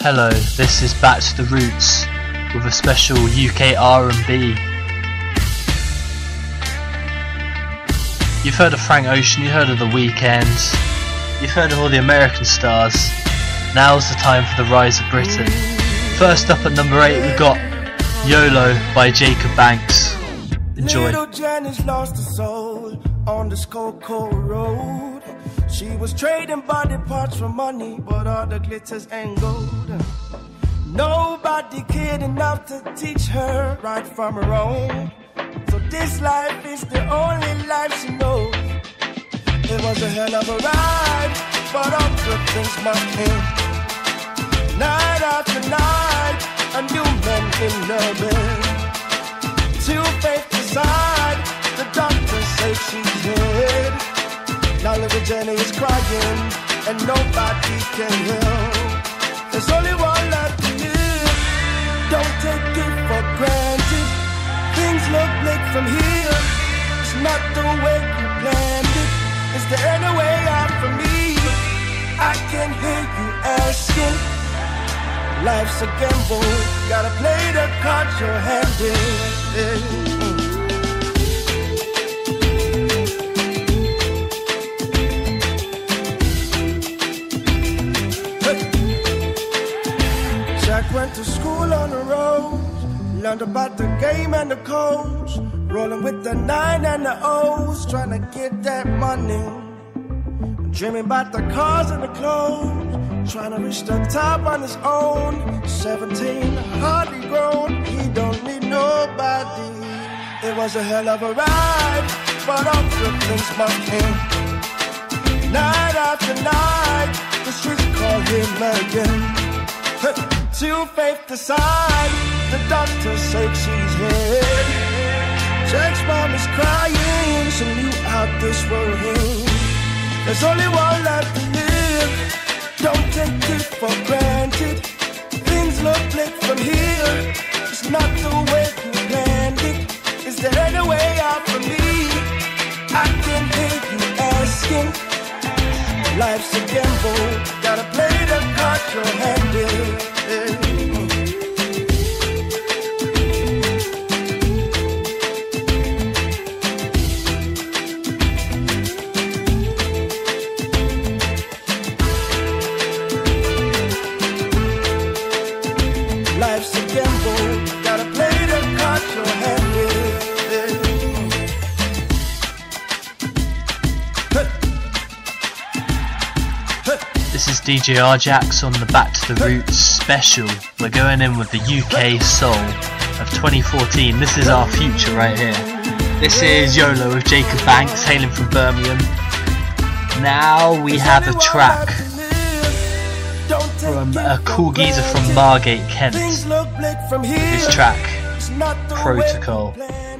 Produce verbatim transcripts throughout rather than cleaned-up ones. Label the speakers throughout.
Speaker 1: Hello, this is Back to the Roots with a special U K R and B. You've heard of Frank Ocean, you've heard of The Weeknd, you've heard of all the American stars. Now's the time for the rise of Britain. First up at number eight we've got YOLO by Jacob Banks. Enjoy.
Speaker 2: Little Janice lost her soul on this cold, cold road. She was trading body parts for money, but all the glitters and gold. Nobody cared enough to teach her right from wrong. So this life is the only life she knows. It was a hell of a ride, but all good things must end. Night after night, a new man in her bed. Till fate decide, the doctors say she's dead. Now little Jenny is crying, and nobody can help. There's only one life to live, don't take it for granted. Things look bleak from here, it's not the way you planned it. Is there any way out for me? I can hear you asking. Life's a gamble, gotta play the cards you're handed. Jack went to school on the road, learned about the game and the codes, rolling with the nine and the O's, trying to get that money, dreaming about the cars and the clothes, trying to reach the top on his own. Seventeen, hardly grown, he don't need nobody. It was a hell of a ride, but all good things must end. Night after night, the streets call him again. Till faith decide, the doctor said she's dead. Jack's mom is crying, she knew how this world ends. There's only one life to live, don't take it for granted. Things look bleak from here, it's not the way you planned it. Is there any way out for me? I can hear you asking. Life's a gamble, gotta play the cards you're handed. Life's a gamble, gotta play the cards you're handed.
Speaker 1: This is D J Ajax on the Back to the Roots special. We're going in with the U K soul of twenty fourteen. This is our future right here. This is YOLO with Jacob Banks, hailing from Birmingham. Now we have a track from a cool geezer from Margate, Kent. This track, Protocol.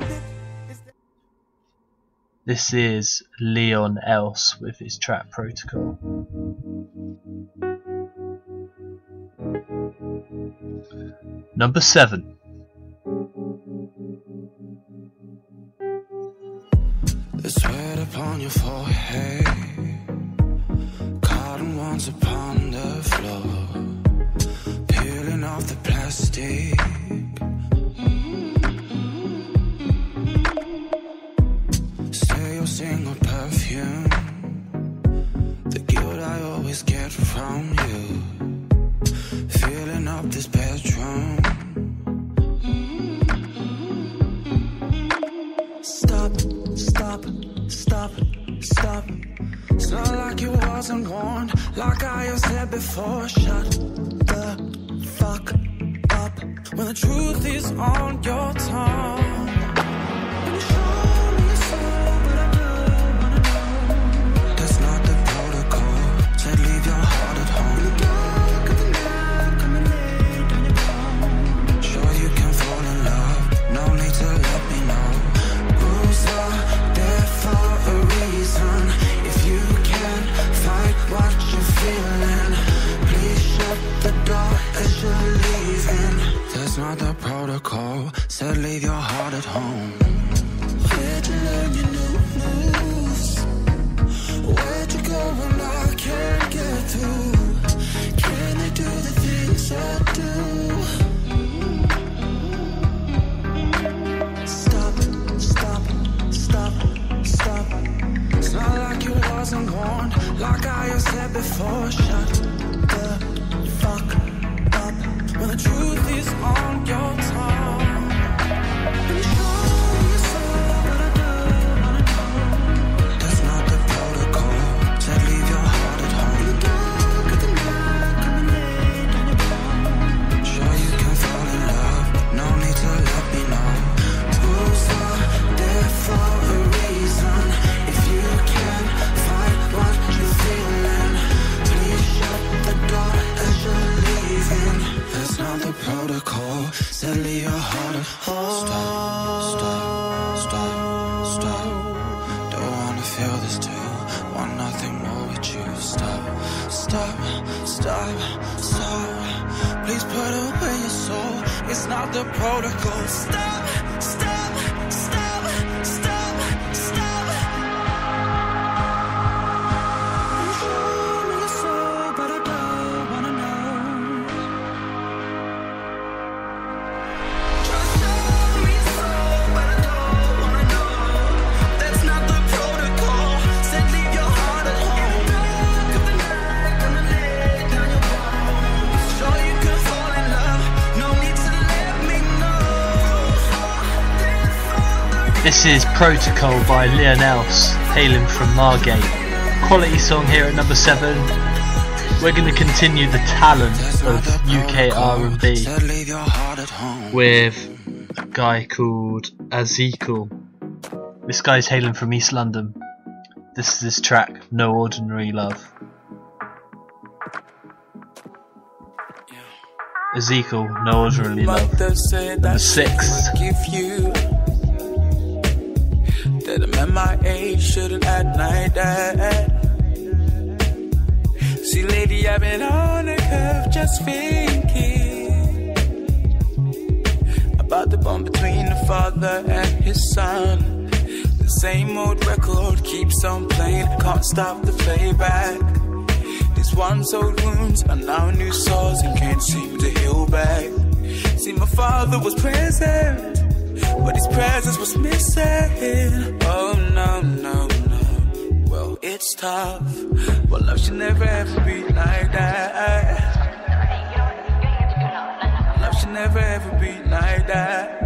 Speaker 1: This is Leon Else with his track Protocol. Number seven.
Speaker 3: The sweat upon your forehead, cotton once upon the floor, peeling off the plastic. Say your single perfume, the guilt I always get from you, filling up this bedroom. Stop, stop, stop, stop. It's not like you wasn't warned, like I have said before. Shut the fuck up when the truth is on your tongue. That's not the protocol. Said leave your heart at home. Sure you can fall in love, no need to let me know. Rules are there for a reason. If you can't fight what you're feeling, please shut the door as you're leaving. That's not the protocol. Said leave your heart at home. Where'd you learn your new moves? Where'd you go when I can't get through? Can I do the things I therefore shut the fuck up when the truth is on your tongue. And show me so what I don't wanna know. That's not the protocol. Said leave your heart at home. In the dark of the night, coming late on your phone. Sure you can fall in love, no need to let me know. Rules are there for a reason. If you can't find what you're feeling, please shut the door as you're leaving. That's not the protocol. Said leave your heart at home. Stop, stop, stop, stop. Don't wanna feel this too. Want nothing more with you. Stop, stop, stop, stop. Please put away your soul. It's not the protocol. Stop, stop, stop, stop, stop. You show me your soul, but I don't wanna know. Just show me your soul, but I don't wanna know. That's not the protocol. Said leave your heart at home. In the dark of the night, gonna lay down your bones. Sure you can fall in love, no need to let me know.
Speaker 1: This is Protocol by Leonels, hailing from Margate. Quality song here at number seven. We're going to continue the talent of U K R and B
Speaker 3: Said leave your heart at home.
Speaker 1: with a guy called Ezekiel. This guy's hailing from East London. This is his track, No Ordinary Love. Ezekiel, No Ordinary Love.
Speaker 3: Mother said
Speaker 1: Number
Speaker 3: that
Speaker 1: six.
Speaker 3: she would give you that a man my age shouldn't at night that. See lady, I've been on a curve just thinking about the bond between the father and his son. The same old record keeps on playing, can't stop the playback. These once old wounds are now new sores and can't seem to heal back. See, my father was present, but his presence was missing. Oh no, no, no. Well, it's tough, but love should never ever be like that. Love should never ever be like that.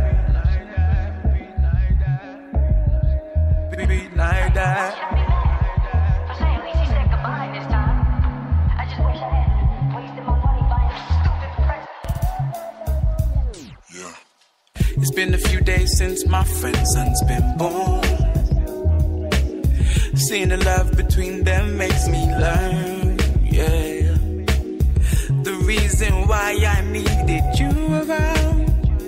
Speaker 3: Be, be like that. It's been a few days since my friend's son's been born. Seeing the love between them makes me learn, yeah, the reason why I needed you around.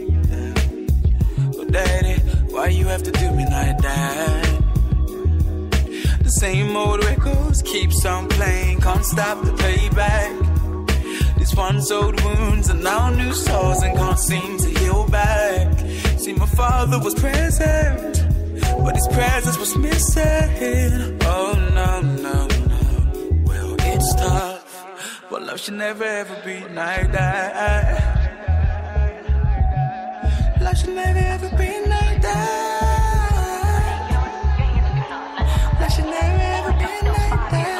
Speaker 3: Oh daddy, why you have to do me like that? The same old records keeps on playing, can't stop the playback. These once old wounds are now new sores and can't seem to heal back. See, my father was present, but his presence was missing. Oh no, no, no. Well, it's tough, but love should never ever be like that. Love should never ever be like that. Love should never ever be like that.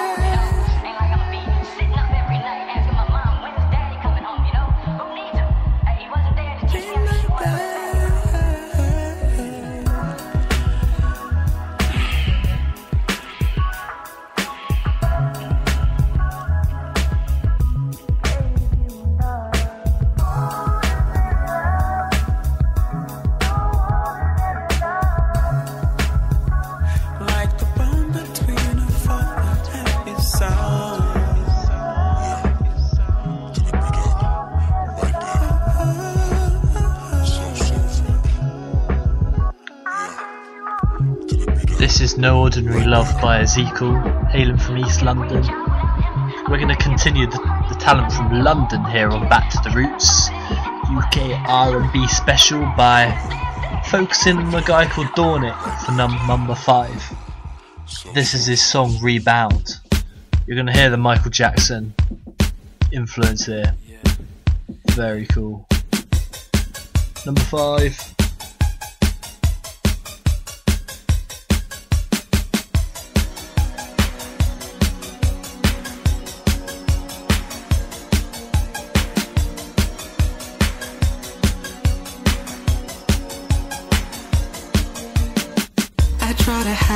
Speaker 1: This is No Ordinary Love by Ezekiel, hailing from East London. We're going to continue the, the talent from London here on Back to the Roots, U K R and B special by focusing on a guy called Dornick for num number five. This is his song Rebound. You're going to hear the Michael Jackson influence here. Very cool. Number five.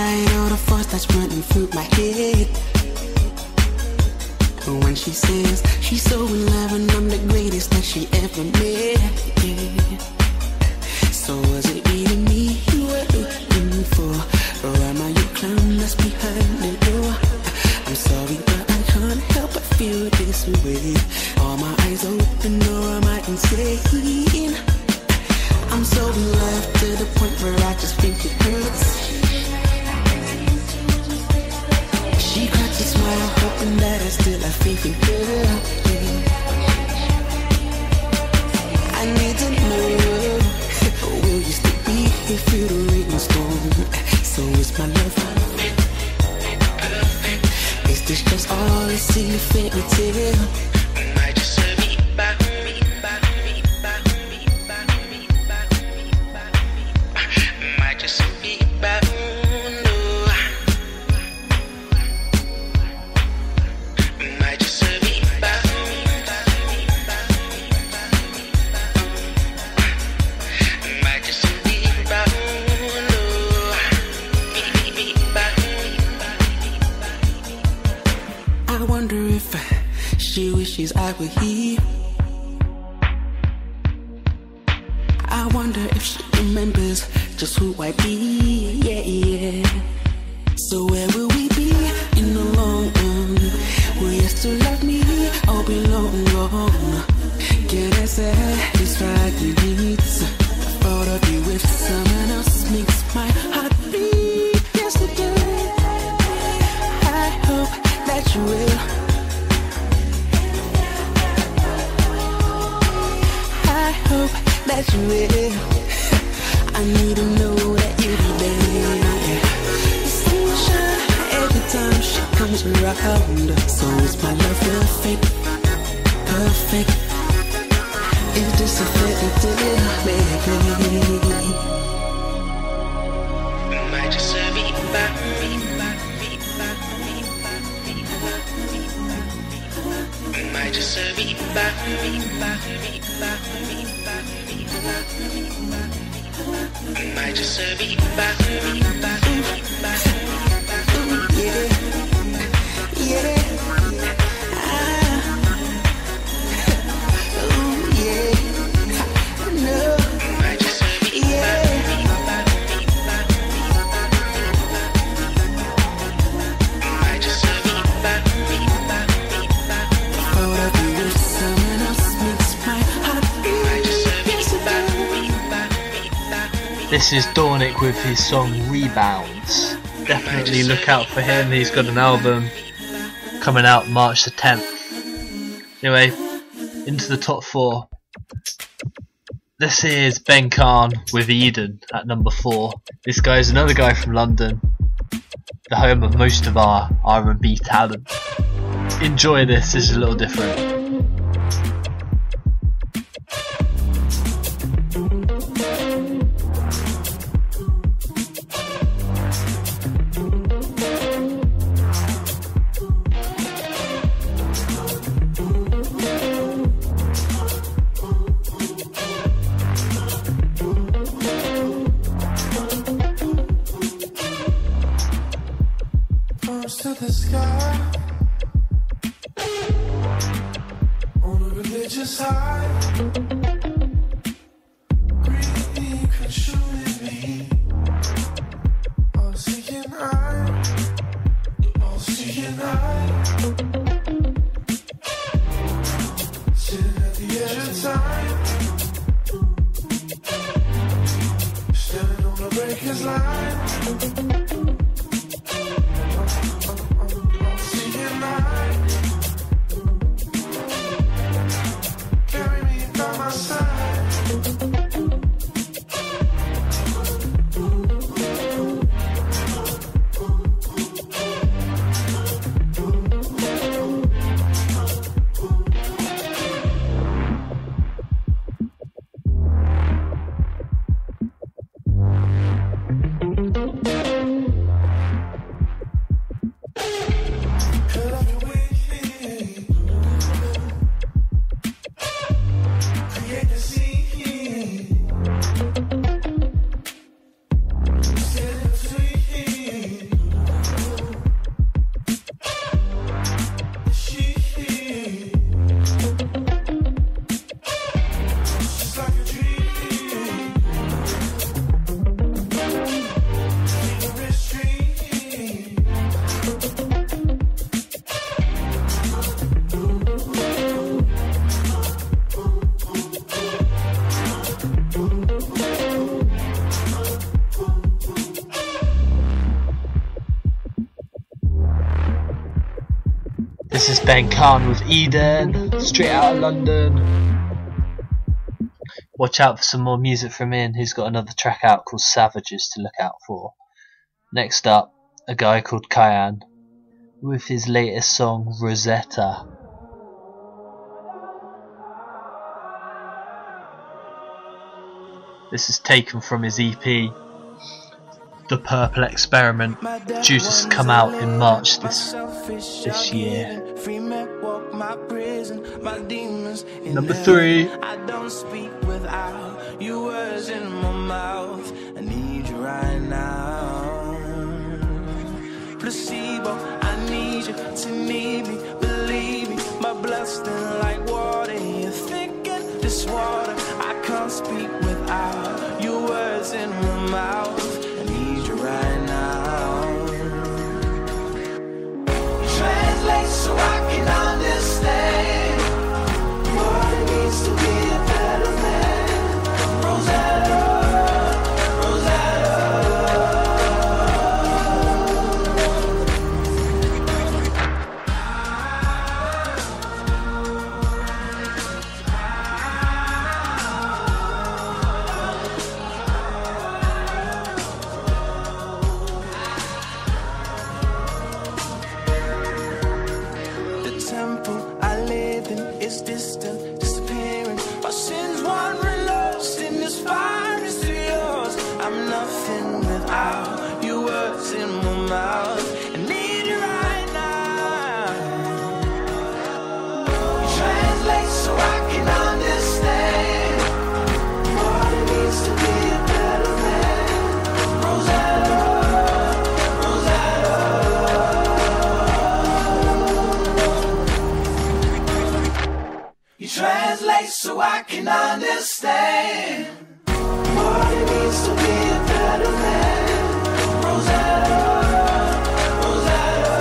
Speaker 3: despite all the thoughts that's running through my head. When she says she's so in love and I'm the greatest that she ever met, yeah. So was it really me you were looking for, or am I your clown that's behind the door? I'm sorry but I can't help but feel this way. Are my eyes open or am I insane? I'm so in love to the point where I just think it hurts. She cracks a smile, hoping that I still have faith in her, yeah. I need to know, will you still be here through the rain and storm? So is my love perfect? Is this just all a silly fairy tale? Might just serve me back, me back, me back, me back, me back, me back, me back. Might just serve me back. She wishes I were here. I wonder if she remembers just who I be, yeah, yeah. So where will we be in the long run? Will you still love me or be long gone? Can I satisfy your needs? The thought of you with someone else makes my heart beat. Yesterday, I hope that you will. I hope that you will. I need to know that you'll be there. The sunshine every time she comes around. So is my love perfect? Perfect. Is this a fairy tale, baby? Might just serve me back, me back, me back, me back, me back, me back. Might just serve me back, me back, me back, me back, me back, me back. Might just serve me back, me back, me back, me back. Yeah, yeah. Ah. Ooh, yeah. No. Might just serve me back, me back, me back, me back. Might just serve me back, me back, me back. Thought of you with someone else makes my heart beat. Might just serve me back, me back, me back.
Speaker 1: This is Dornick with his song Rebounds. Definitely look out for him, he's got an album coming out March the tenth. Anyway, into the top four. This is Ben Khan with Eden at number four. This guy is another guy from London, the home of most of our R and B talent. Enjoy this, this is a little different.
Speaker 2: To the sky on a religious high, greedy consuming me, all seeking eye, all seeking eye, sitting at the edge of time, standing on the breaker's line. Carry me by my
Speaker 1: This is Ben Khan with Eden, straight out of London. Watch out for some more music from him. He's got another track out called Savages to look out for. Next up, a guy called Kyan with his latest song Rosetta. This is taken from his E P The Purple Experiment, due to come out in March this this year. Number three.
Speaker 2: I don't speak without your words in my mouth. I need you right now. Placebo, I need you to need me, believe me. My blood's thin like water, you're thicker this water. I can't speak without your words in my mouth. I need you right now. Translate so I can understand what it means to be a better man. Rosetta, Rosetta. The temple I live in is distant, disappearing. My sins wandering lost in this fire is yours. I'm nothing without your words in my mouth. I need you right now. You translate so I can understand what it means to be a better man. Rosetta, Rosetta. You translate so I can understand what it means to be a better man. Rosetta, Rosetta.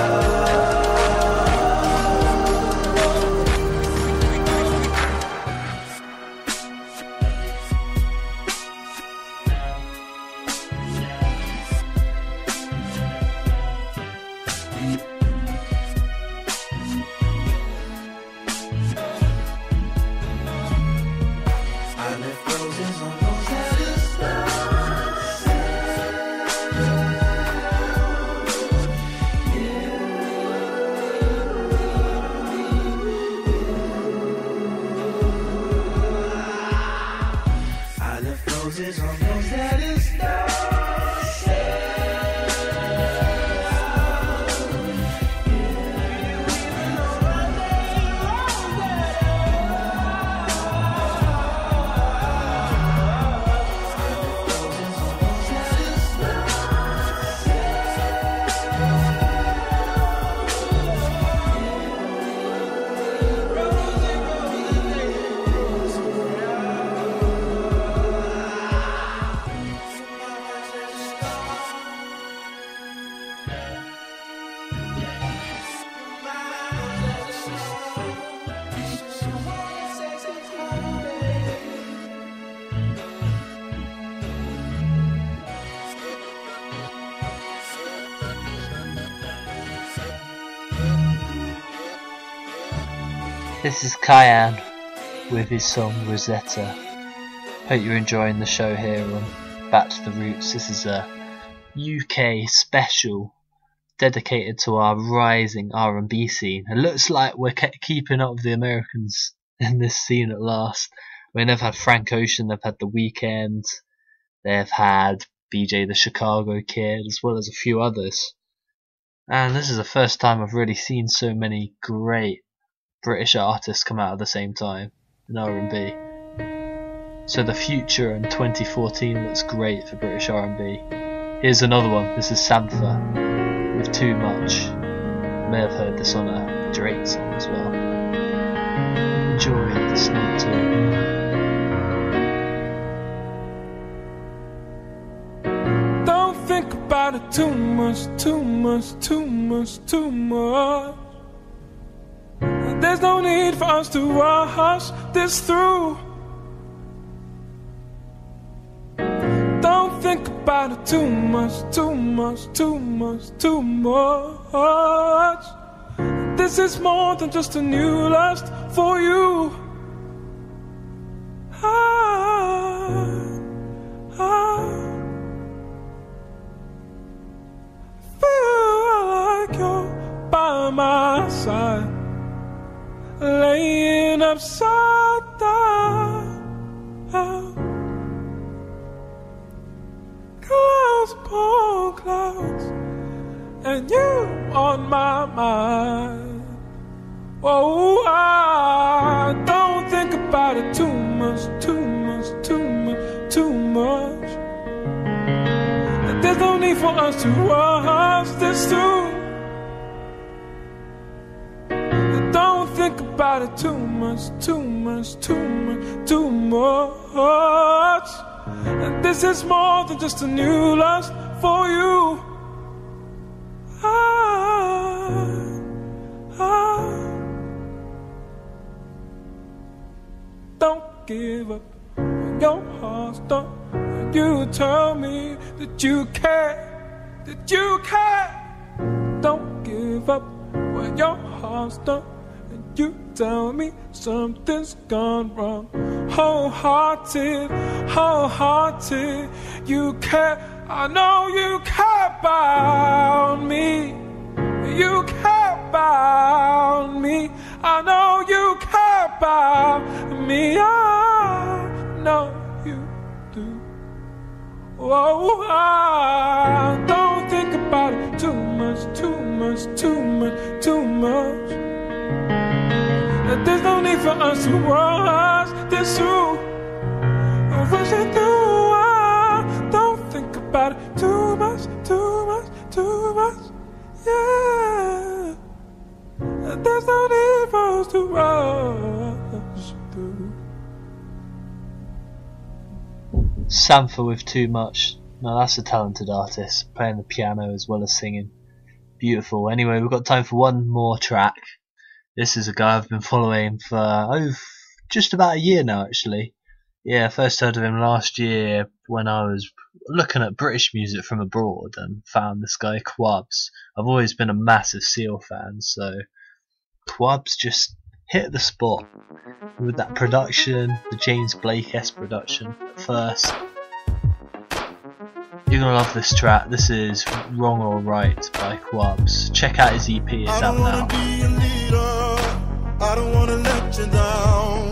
Speaker 2: I left roses on Rosetta's I left roses on Rosetta's
Speaker 1: This is Kyan with his song Rosetta. Hope you're enjoying the show here on Back to the Roots. This is a U K special dedicated to our rising R and B scene. It looks like we're ke- keeping up with the Americans in this scene at last. I mean, they've had Frank Ocean, they've had The Weeknd, they've had B J the Chicago Kid, as well as a few others. And this is the first time I've really seen so many great British artists come out at the same time in R and B. So the future in twenty fourteen looks great for British R and B. Here's another one. This is Sampha with Too Much. You may have heard this on a Drake song as well. Enjoy listening to.
Speaker 4: Don't think about it too much, too much, too much, too much. There's no need for us to rush this through. Don't think about it too much, too much, too much, too much. This is more than just a new lust for you. I, I feel like you're by my side, laying upside down. Clouds upon clouds, and you on my mind. Oh, I don't think about it too much, too much, too much, too much. And there's no need for us to rush this soon. Don't think about it too much, too much, too much, too much. And this is more than just a new lust for you. I, I don't give up when your heart's done. And you tell me that you care, that you care. Don't give up when your heart's done. And you tell me something's gone wrong. Wholehearted, wholehearted, you care. I know you care about me. You care about me. I know you care about me. I know you do. Oh, I don't think about it too much, too much, too much, too much. There's no need for us to rush this through. Rush it through. I don't think about it too much, too much, too much. Yeah. There's no need for us to rush through.
Speaker 1: Sampha with Too Much. Now that's a talented artist, playing the piano as well as singing. Beautiful. Anyway, we've got time for one more track. This is a guy I've been following for oh, just about a year now, actually. Yeah, I first heard of him last year when I was looking at British music from abroad and found this guy Quabs. I've always been a massive Seal fan, so Quabs just hit the spot with that production, the James Blake-esque production at first. You're gonna love this track. This is Wrong or Right by Quabs. Check out his E P, it's out now.
Speaker 2: I don't wanna let you down.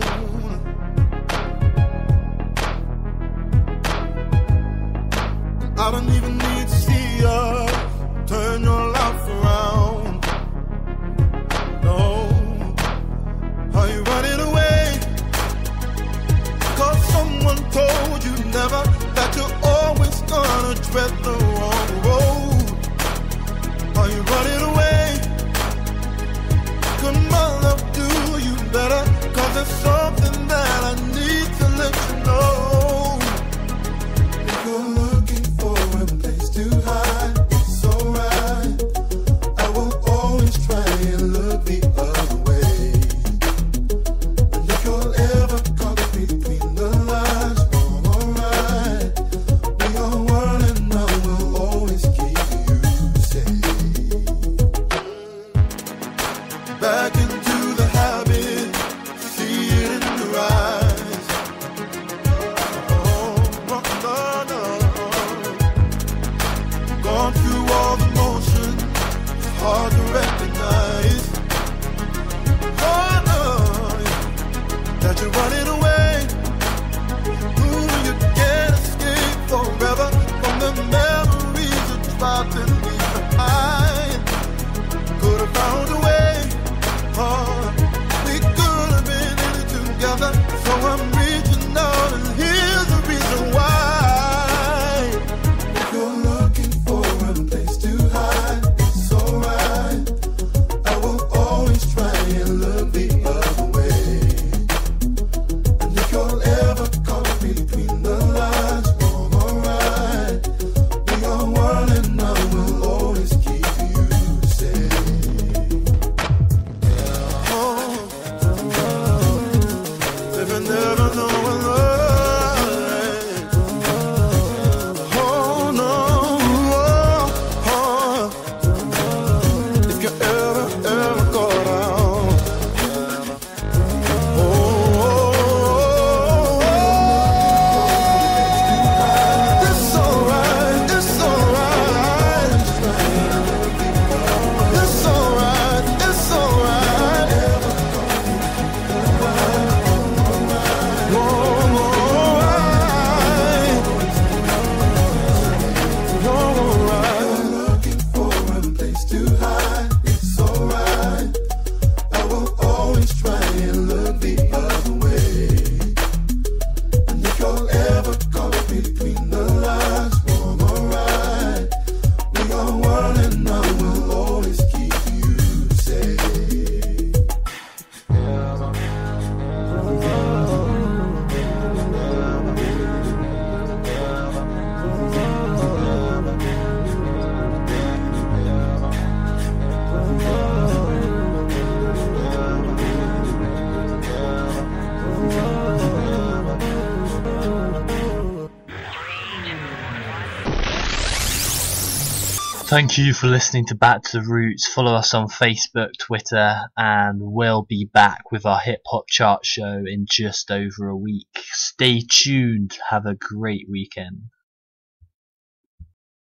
Speaker 2: I don't even need to see you turn your life around. No, are you running away? Cause someone told you never, that you're always gonna tread the wrong road. Are you running away? Could my love do you better? Cause there's something that I need to let you know. If you're looking for a place
Speaker 1: Thank you for listening to Back to the Roots. Follow us on Facebook, Twitter, and we'll be back with our hip hop chart show in just over a week. Stay tuned. Have a great weekend.